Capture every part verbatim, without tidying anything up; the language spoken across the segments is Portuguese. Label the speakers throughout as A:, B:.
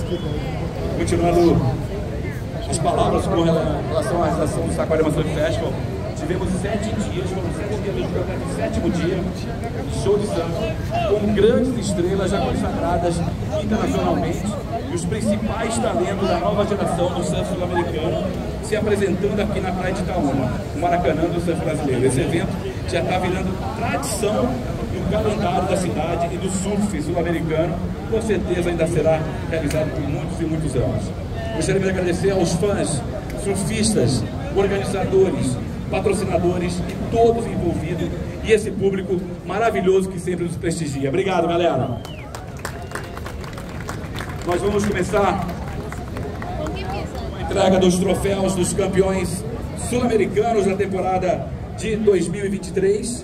A: Continuando as palavras com relação à realização do Saquarema Surf Festival, tivemos sete dias, foram sete dias do campeonato, no sétimo dia, show de surf, com grandes estrelas já consagradas internacionalmente e os principais talentos da nova geração do surf sul-americano se apresentando aqui na Praia de Itaúna, no Maracanã do surf brasileiro. Esse evento já está virando tradição no calendário da cidade e do surf sul-americano, com certeza ainda será realizado por muitos e muitos anos. Gostaria de agradecer aos fãs, surfistas, organizadores, patrocinadores e todos envolvidos e esse público maravilhoso que sempre nos prestigia. Obrigado, galera. Nós vamos começar com a entrega dos troféus dos campeões sul-americanos da temporada de dois mil e vinte e três.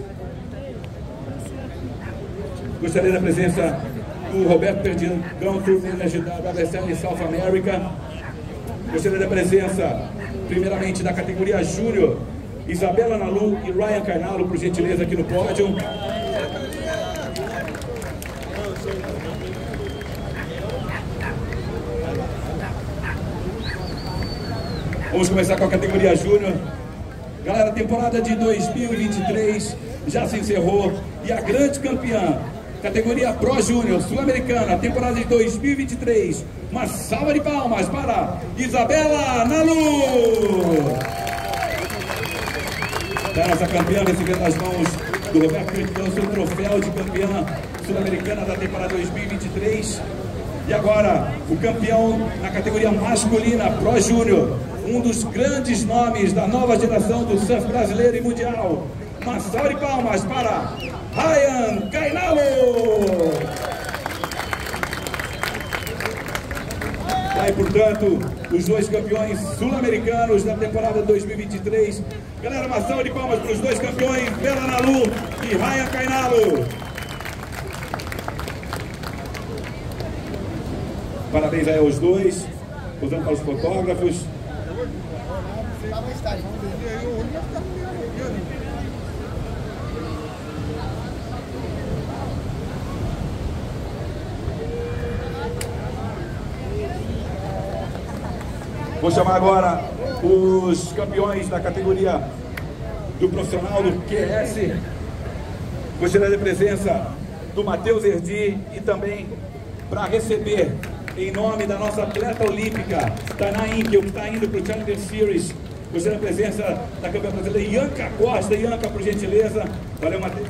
A: Gostaria da presença do Roberto Perdigão, Tour Manager da W S L South America. Gostaria da presença, primeiramente, da categoria Júnior, Isabela Nalu e Ryan Carnalo, por gentileza, aqui no pódio. Vamos começar com a categoria Júnior. Galera, a temporada de dois mil e vinte e três já se encerrou e a grande campeã, categoria Pro Júnior Sul-Americana, temporada de dois mil e vinte e três. Uma salva de palmas para Isabela Nalu! Essa campeã recebendo nas mãos do Roberto Perdigão seu troféu de campeã sul-americana da temporada dois mil e vinte e três. E agora, o campeão na categoria masculina Pro Júnior, um dos grandes nomes da nova geração do surf brasileiro e mundial. Uma salva de palmas para Ryan Carnalo! Aí, portanto, os dois campeões sul-americanos da temporada dois mil e vinte e três. Galera, uma salva de palmas para os dois campeões, Bela Nalu e Ryan Carnalo. Parabéns aí aos dois, usando para os fotógrafos. Vou chamar agora os campeões da categoria do profissional do Q S. Gostaria da presença do Matheus Erdi e também para receber, em nome da nossa atleta olímpica, Tainá Inkel, que está indo para o Challenger Series. Gostaria da presença da campeã brasileira, Ianca Costa. Ianca, por gentileza. Valeu, Matheus.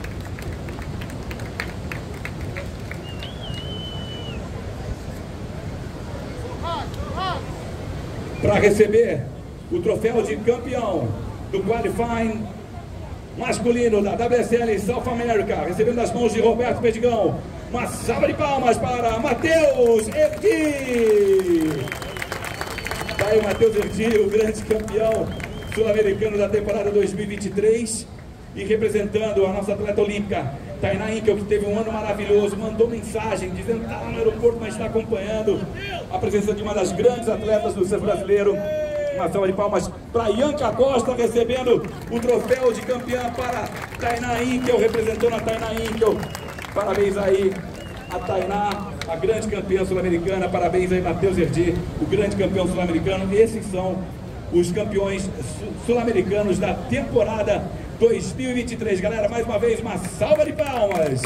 A: Para receber o troféu de campeão do Qualifying masculino da W S L South America, recebendo das mãos de Roberto Perdigão. Uma salva de palmas para Matheus Erdi. Daí o Matheus Erdi, o grande campeão sul-americano da temporada dois mil e vinte e três. E representando a nossa atleta olímpica, Tainá Inkel, que teve um ano maravilhoso, mandou mensagem dizendo que está lá no aeroporto, mas está acompanhando a presença de uma das grandes atletas do surf brasileiro. Uma salva de palmas para Ianca Costa, recebendo o troféu de campeã para Tainá Inkel, representando a Tainá Inkel. Parabéns aí a Tainá, a grande campeã sul-americana. Parabéns aí, Matheus Erdi, o grande campeão sul-americano. Esses são os campeões sul-americanos da temporada dois mil e vinte e três. Galera, mais uma vez, uma salva de palmas.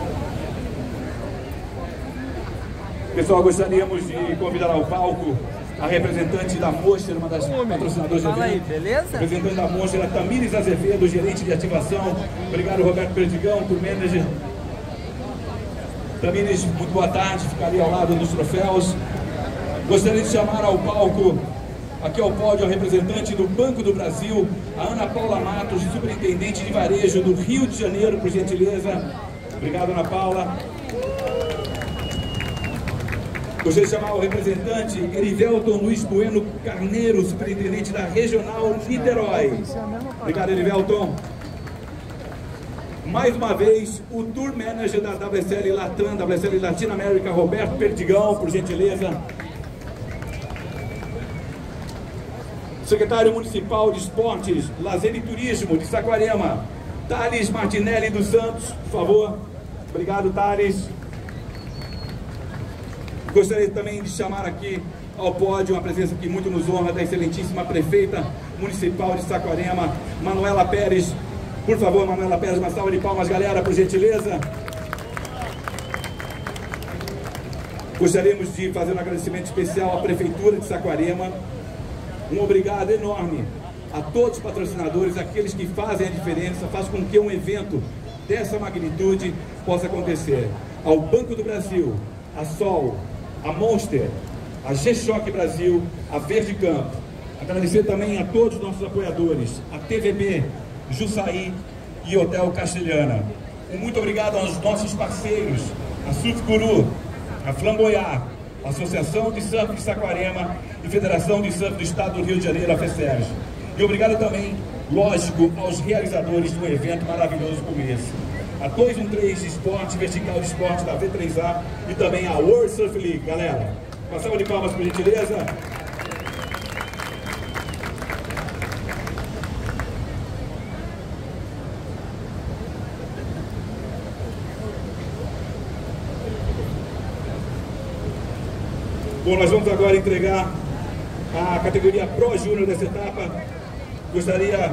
A: Pessoal, gostaríamos de convidar ao palco a representante da Monster, uma das patrocinadoras do evento.
B: Fala aí, beleza?
A: Representante da Monster, a Tamires Azevedo, gerente de ativação. Obrigado, Roberto Perdigão, tour manager. Tamires, muito boa tarde, ficaria ao lado dos troféus. Gostaria de chamar ao palco, aqui ao pódio, a representante do Banco do Brasil, a Ana Paula Matos, superintendente de varejo do Rio de Janeiro, por gentileza. Obrigado, Ana Paula. Gostaria de chamar o representante Erivelton Luiz Bueno Carneiro, superintendente da Regional Niterói. Obrigado, Erivelton. Mais uma vez, o Tour Manager da W S L Latam, W S L Latina América, Roberto Perdigão, por gentileza. Secretário Municipal de Esportes, Lazer e Turismo de Saquarema, Thales Martinelli dos Santos, por favor. Obrigado, Thales. Gostaria também de chamar aqui ao pódio uma presença que muito nos honra da excelentíssima prefeita municipal de Saquarema, Manuela Pérez. Por favor, Manuela Pérez, uma salva de palmas, galera, por gentileza. Gostaríamos de fazer um agradecimento especial à Prefeitura de Saquarema. Um obrigado enorme a todos os patrocinadores, aqueles que fazem a diferença, fazem com que um evento dessa magnitude possa acontecer. Ao Banco do Brasil, a Sol, a Monster, a G-Shock Brasil, a Verde Campo. Agradecer também a todos os nossos apoiadores, a T V B, Jussaí e Hotel Castelhana. Um muito obrigado aos nossos parceiros, a Surf Guru, a Flamboyar, a Associação de Surf de Saquarema e Federação de Surf do Estado do Rio de Janeiro, a FESERJ. E obrigado também, lógico, aos realizadores de um evento maravilhoso como esse. A dois um três Esporte, Vertical de Esporte da V três A e também a World Surf League, galera. Uma salva de palmas, por gentileza. Bom, nós vamos agora entregar a categoria Pro Júnior dessa etapa. Gostaria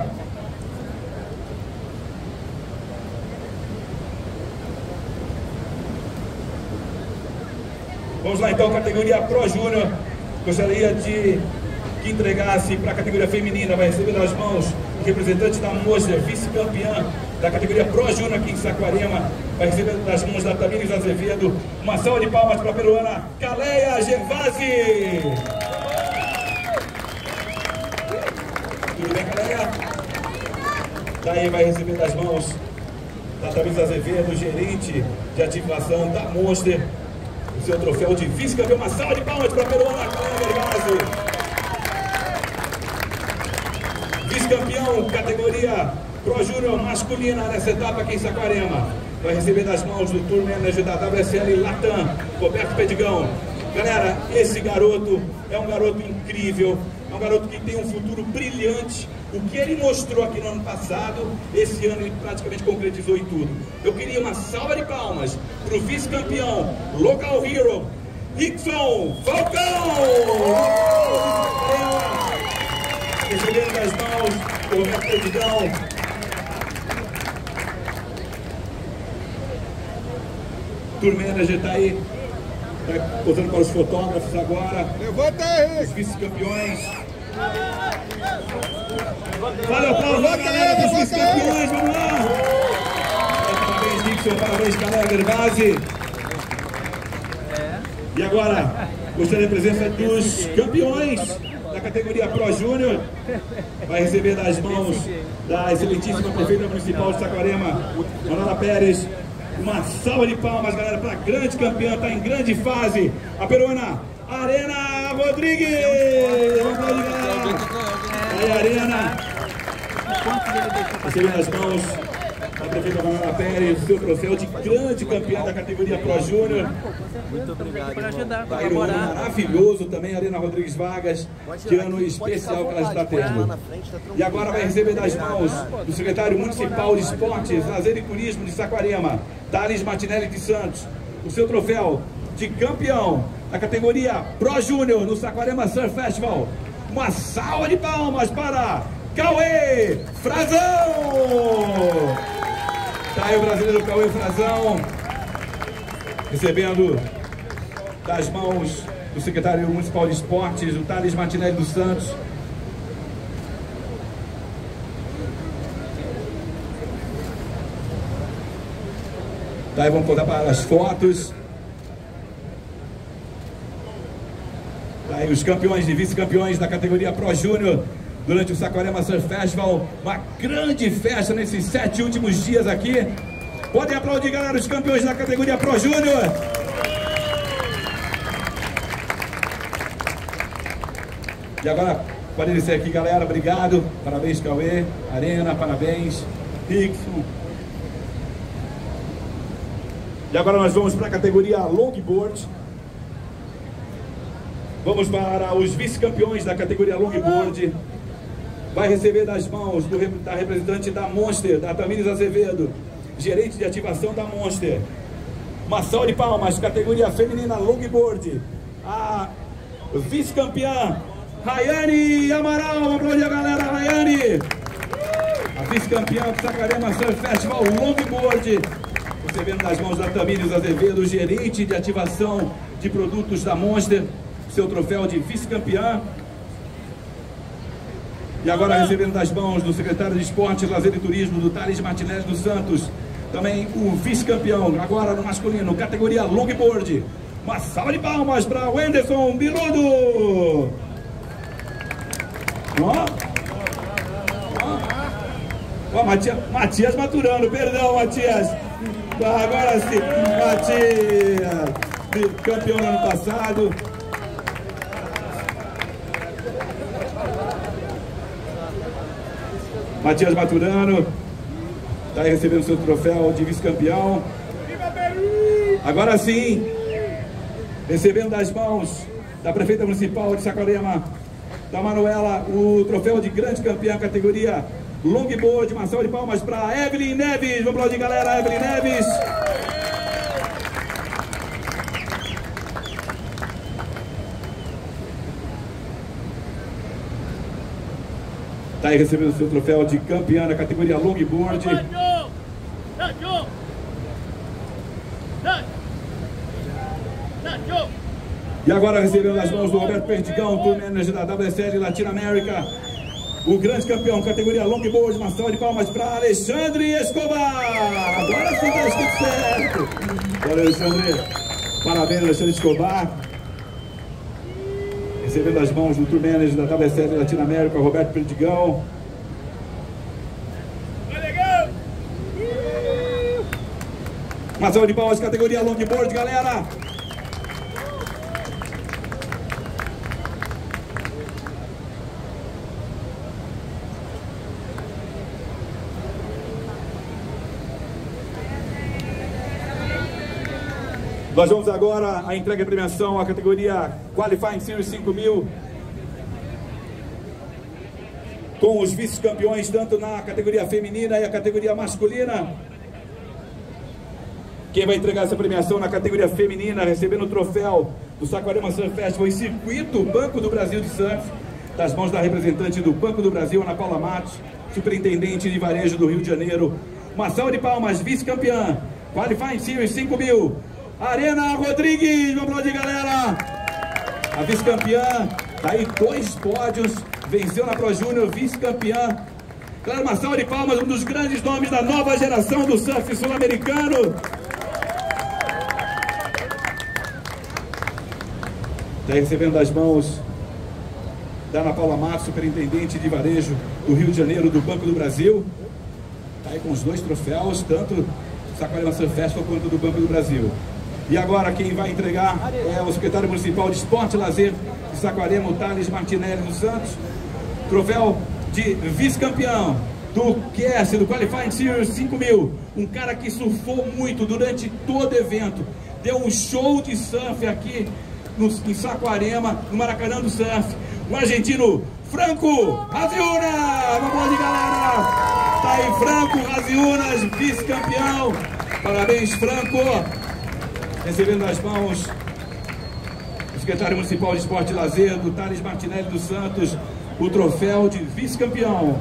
A: Vamos lá então, categoria Pro Júnior. Gostaria de que entregasse para a categoria feminina, vai receber nas mãos o representante da Monster, vice-campeã da categoria Pro Júnior aqui em Saquarema, vai receber nas mãos da Tamires Azevedo. Uma salva de palmas para a peruana Caleia Gervasi. Tudo bem, Caleia? Daí vai receber das mãos da Tamires Azevedo, gerente de ativação da Monster, o seu troféu de vice-campeão. Uma salva de palmas para a peruana Caleia Gervasi. Vice-campeão, categoria Pro Júnior masculina nessa etapa aqui em Saquarema. Vai receber das mãos do Tour Manager da W S L Latam, Roberto Perdigão. Galera, esse garoto é um garoto incrível, é um garoto que tem um futuro brilhante. O que ele mostrou aqui no ano passado, esse ano ele praticamente concretizou em tudo. Eu queria uma salva de palmas para o vice-campeão, Local Hero, Rickson Falcão! Recebendo das mãos do Roberto Perdigão. Tour Manager está aí, está voltando para os fotógrafos agora.
C: Levanta aí,
A: os vice-campeões. Valeu, Paulo, galera dos vice-campeões, vamos lá! Parabéns, Nixon, parabéns, Caleia Gervasi. E agora, gostaria da presença dos campeões da categoria Pro Júnior. Vai receber das mãos da excelentíssima prefeita municipal de Saquarema, Manuela Pérez. Uma salva de palmas, galera, para a grande campeã, está em grande fase, a peruana Arena Rodrigues. Vamos aplaudir, galera. Aí, Arena. Recebendo as mãos da prefeita Manuela Pérez, seu troféu de grande campeã da categoria Pro Júnior.
B: Muito obrigado por ajudar,
A: por colaborar. Um ano maravilhoso também, Arena Rodrigues Vargas. Que ano especial que ela está tendo. E agora vai receber das mãos do secretário municipal de Esportes, Lazer e Turismo de Saquarema, Thales Martinelli de Santos, o seu troféu de campeão da categoria Pro Júnior no Saquarema Surf Festival. Uma salva de palmas para Cauê Frazão! Tá aí o brasileiro Cauê Frazão, recebendo das mãos do secretário municipal de esportes, o Thales Martinelli dos Santos. Daí vamos contar para as fotos. Daí os campeões e vice-campeões da categoria Pro Júnior durante o Saquarema Surf Festival. Uma grande festa nesses sete últimos dias aqui. Podem aplaudir, galera, os campeões da categoria Pro Júnior. E agora, pode descer aqui, galera. Obrigado. Parabéns, Cauê. Arena, parabéns. Rickson. E agora nós vamos para a categoria Longboard. Vamos para os vice-campeões da categoria Longboard. Vai receber das mãos do, da representante da Monster, da Tamires Azevedo, gerente de ativação da Monster. Uma salva de palmas, categoria feminina Longboard. A vice-campeã Rayane Amaral. Vamos aplaudir a galera, Rayane. A vice-campeã do Saquarema Surf Festival Longboard. Recebendo das mãos da Tamires Azevedo, gerente de ativação de produtos da Monster, seu troféu de vice-campeã. E agora recebendo das mãos do secretário de Esportes, Lazer e Turismo, do Thales Martinelli dos Santos, também o vice-campeão, agora no masculino, categoria Longboard. Uma salva de palmas para o Anderson Biludo. Ó, ó, ó, Matias, Matias Maturano, perdão, Matias. Agora sim, Matias, campeão no ano passado. Matias Maturano está aí recebendo seu troféu de vice-campeão. Agora sim, recebendo das mãos da prefeita municipal de Saquarema, da Manuela, o troféu de grande campeã categoria Longboard. Uma salva de palmas para Evelyn Neves. Vamos aplaudir, galera. Evelyn Neves. Está aí recebendo o seu troféu de campeã na categoria Longboard. E agora recebendo nas mãos do Roberto Perdigão, Tour Manager da W S L Latinoamérica, o grande campeão, categoria Longboard. Uma salva de palmas para Alexandre Escobar. Agora sim está escrito certo. Valeu, Alexandre. Parabéns, Alexandre Escobar. Recebendo as mãos do Tour Manager da W S L Latinoamérica, Roberto Perdigão. Uma salva de palmas, categoria Longboard, galera. Nós vamos agora à entrega de premiação, a categoria Qualifying Series cinco mil, com os vice-campeões tanto na categoria feminina e a categoria masculina. Quem vai entregar essa premiação na categoria feminina, recebendo o troféu do Saquarema Surf Festival e Circuito Banco do Brasil de Surf, das mãos da representante do Banco do Brasil, Ana Paula Matos, superintendente de varejo do Rio de Janeiro. Uma salva de palmas, vice-campeã, Qualifying Series cinco mil, Arena Rodrigues. Vamos aplaudir, galera. A vice-campeã, tá aí dois pódios, venceu na Pro Júnior, vice-campeã. Claro, uma salva de palmas, um dos grandes nomes da nova geração do surf sul-americano. Tá aí recebendo das mãos da Ana Paula Matos, superintendente de varejo do Rio de Janeiro, do Banco do Brasil. Tá aí com os dois troféus, tanto do Saquarema Surf Festival quanto do Banco do Brasil. E agora quem vai entregar é o secretário municipal de Esporte e Lazer de Saquarema, o Thales Martinelli dos Santos. Troféu de vice-campeão do Q S, do Qualifying Series cinco mil. Um cara que surfou muito durante todo o evento. Deu um show de surf aqui no, em Saquarema, no Maracanã do Surf. O argentino Franco Raziunas. Vamos aplaudir, galera. Tá aí Franco Raziunas, vice-campeão. Parabéns, Franco. Recebendo nas mãos o secretário municipal de Esporte e Lazer, do Thales Martinelli dos Santos, o troféu de vice-campeão.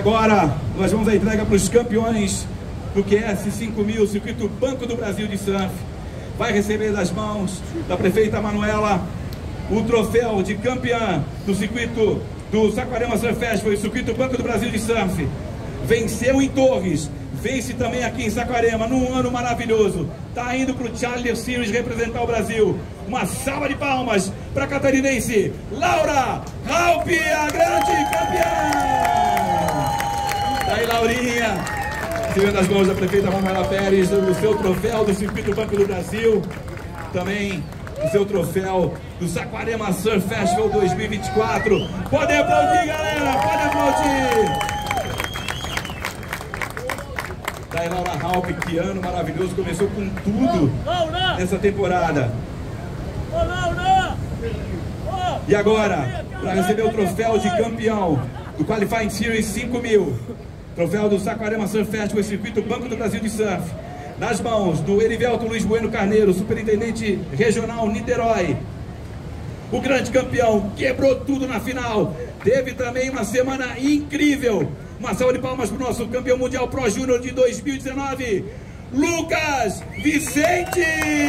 A: agora nós vamos à entrega para os campeões do Q S cinco mil, circuito Banco do Brasil de Surf. Vai receber das mãos da prefeita Manuela o troféu de campeã do circuito do Saquarema Surf Festival e circuito Banco do Brasil de Surf. Venceu em Torres, vence também aqui em Saquarema, num ano maravilhoso. Tá indo para o Challenger Series representar o Brasil. Uma salva de palmas para a catarinense Laura Halpe, a grande campeã! Tá aí, Laurinha, recebendo as mãos da prefeita Manuela Pérez o seu troféu do circuito Banco do Brasil. Também o seu troféu do Saquarema Surf Festival dois mil e vinte e quatro. Pode aplaudir, galera, pode aplaudir! Daí Laura Halpe, que ano maravilhoso, começou com tudo nessa temporada. E agora, para receber o troféu de campeão do Qualifying Series cinco mil, troféu do Saquarema Surf Festival, circuito Banco do Brasil de Surf, nas mãos do Erivelto Luiz Bueno Carneiro, superintendente regional Niterói. O grande campeão quebrou tudo na final, teve também uma semana incrível. Uma salva de palmas para o nosso campeão mundial Pro Júnior de dois mil e dezenove, Lucas Vicente!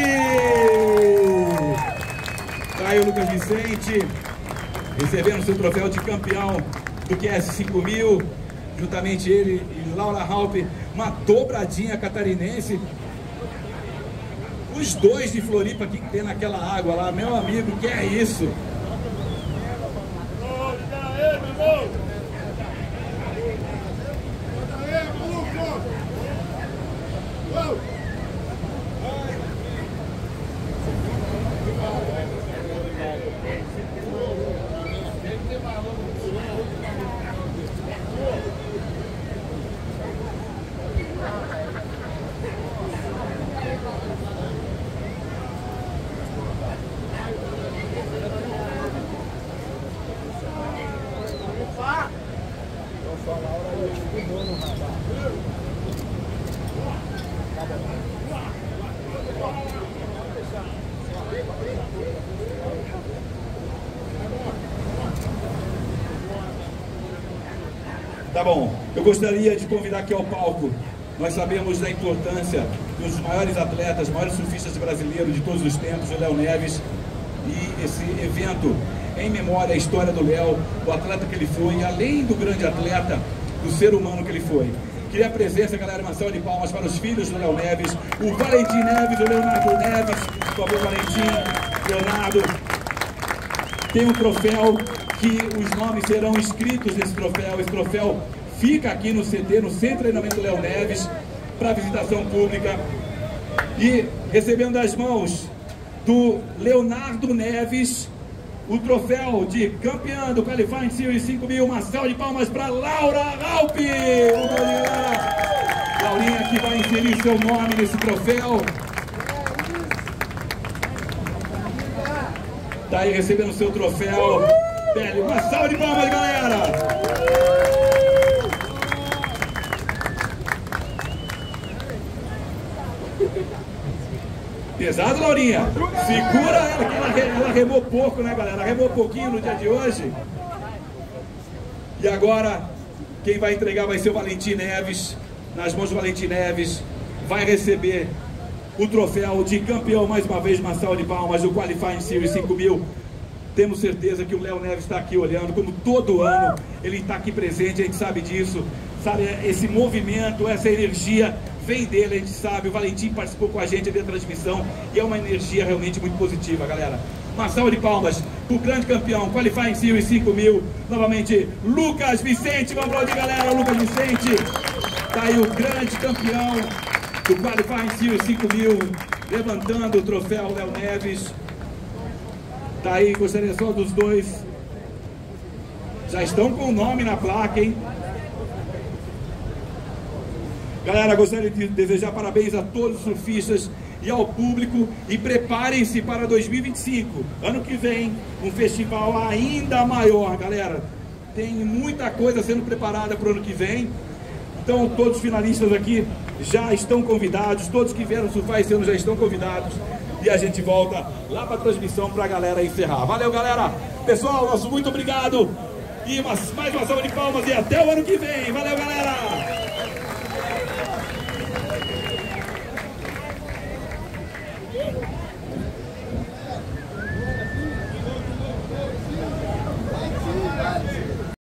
A: Tá aí o Lucas Vicente, recebendo seu troféu de campeão do Q S cinco mil, juntamente ele e Laura Halpe, uma dobradinha catarinense. Os dois de Floripa aqui que tem naquela água lá, meu amigo, que é isso? Tá bom, eu gostaria de convidar aqui ao palco. Nós sabemos da importância dos maiores atletas, maiores surfistas brasileiros de todos os tempos, o Léo Neves, e esse evento em memória à história do Léo, o atleta que ele foi, e além do grande atleta, do ser humano que ele foi. Queria a presença, galera, uma salva de palmas para os filhos do Léo Neves, o Valentim Neves, o Leonardo Neves. Por favor, Valentim, Leonardo. Tem um troféu que os nomes serão escritos nesse troféu. Esse troféu fica aqui no C T, no Centro de Treinamento Léo Neves, para visitação pública. E recebendo das mãos do Leonardo Neves o troféu de campeã do Qualifying Series cinco mil. Uma salva de palmas para Laura Halpe. Laurinha que vai inserir seu nome nesse troféu. Tá aí recebendo seu troféu. Velho, uma salva de palmas, galera! Pesado, Laurinha. Segura ela, que ela, ela remou pouco, né, galera? Remou pouquinho no dia de hoje. E agora, quem vai entregar vai ser o Valentim Neves. Nas mãos do Valentim Neves, vai receber o troféu de campeão, mais uma vez, uma salva de palmas, do Qualifying Series cinco mil. Temos certeza que o Léo Neves está aqui olhando, como todo ano ele está aqui presente, a gente sabe disso, sabe, esse movimento, essa energia vem dele, a gente sabe. O Valentim participou com a gente da transmissão e é uma energia realmente muito positiva, galera. Uma salva de palmas para o grande campeão, Qualifying Series cinco mil, novamente, Lucas Vicente. Vamos aplaudir, galera, Lucas Vicente. Está aí o grande campeão do Qualifying Series cinco mil, levantando o troféu Léo Neves. Tá aí, gostaria só dos dois. Já estão com o nome na placa, hein? Galera, gostaria de desejar parabéns a todos os surfistas e ao público. E preparem-se para dois mil e vinte e cinco. Ano que vem, um festival ainda maior, galera. Tem muita coisa sendo preparada para o ano que vem. Então, todos os finalistas aqui já estão convidados. Todos que vieram surfar esse ano já estão convidados. E a gente volta lá para a transmissão para a galera encerrar. Valeu, galera! Pessoal, nosso muito obrigado. E uma, mais uma salva de palmas e até o ano que vem. Valeu, galera!